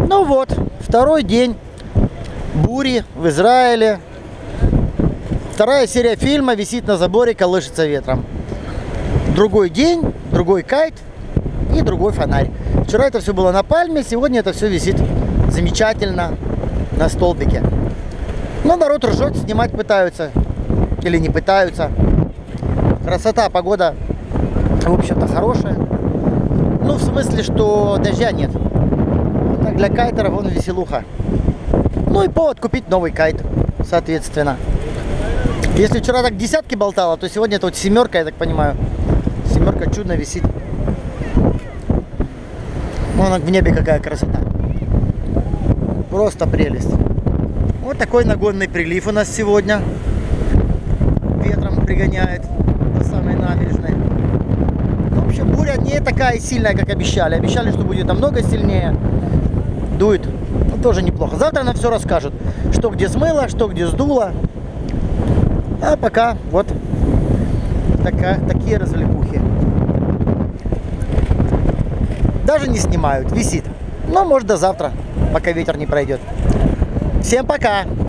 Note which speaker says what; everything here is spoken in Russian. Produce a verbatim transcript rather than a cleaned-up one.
Speaker 1: Ну вот, второй день бури в Израиле. Вторая серия фильма висит на заборе, колышется ветром. Другой день, другой кайт и другой фонарь. Вчера это все было на пальме, сегодня это все висит замечательно на столбике. Но народ ржет, снимать пытаются или не пытаются. Красота, погода, в общем-то, хорошая. Ну, в смысле, что дождя нет. Вот так для кайтеров он веселуха. Ну и повод купить новый кайт, соответственно. Если вчера так десятки болтало, то сегодня это вот семерка, я так понимаю. Семерка чудно висит. Вон в небе какая красота. Просто прелесть. Вот такой нагонный прилив у нас сегодня. Ветром пригоняет до самой набережной. В общем, буря не такая сильная, как обещали. Обещали, что будет намного сильнее. Дует. Ну, тоже неплохо. Завтра нам все расскажут. Что где смыло, что где сдуло. А пока вот такая, такие развлекухи. Даже не снимают, висит. Но может до завтра, пока ветер не пройдет. Всем пока!